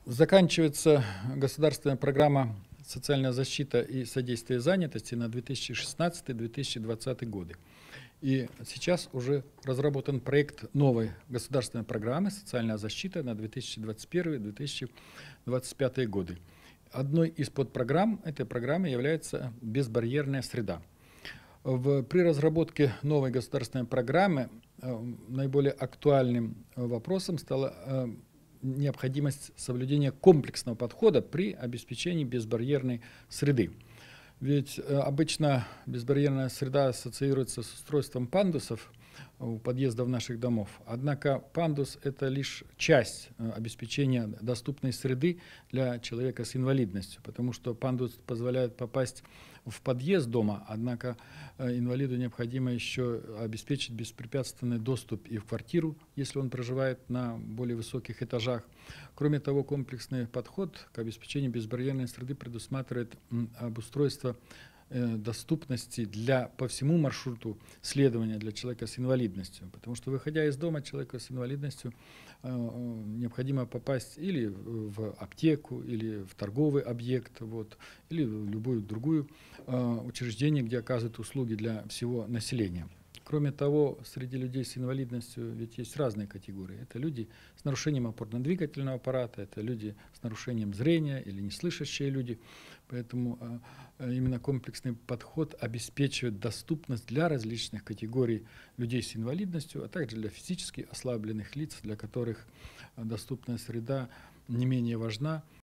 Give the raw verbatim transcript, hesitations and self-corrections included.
Заканчивается государственная программа «Социальная защита и содействие занятости» на две тысячи шестнадцатый — две тысячи двадцатый годы. И сейчас уже разработан проект новой государственной программы «Социальная защита» на две тысячи двадцать первый — две тысячи двадцать пятый годы. Одной из подпрограмм этой программы является безбарьерная среда. В, при разработке новой государственной программы э, наиболее актуальным вопросом стала э, необходимость соблюдения комплексного подхода при обеспечении безбарьерной среды. Ведь э, обычно безбарьерная среда ассоциируется с устройством пандусов у подъездов наших домов. Однако пандус — это лишь часть э, обеспечения доступной среды для человека с инвалидностью, потому что пандус позволяет попасть в подъезд дома, однако э, инвалиду необходимо еще обеспечить беспрепятственный доступ и в квартиру, если он проживает на более высоких этажах. Кроме того, комплексный подход к обеспечению безбарьерной среды предусматривает м, обустройство э, доступности для, по всему маршруту следования для человека с инвалидностью. Потому что, выходя из дома, человеку с инвалидностью э, необходимо попасть или в аптеку, или в торговый объект, вот, или в любую другую э, учреждение, где оказывают услуги для всего населения. Кроме того, среди людей с инвалидностью ведь есть разные категории. Это люди с нарушением опорно-двигательного аппарата, это люди с нарушением зрения или неслышащие люди. Поэтому э, именно комплексный подход обеспечивает доступность для различных категорий людей с инвалидностью, а также для физически ослабленных лиц, для которых доступная среда не менее важна,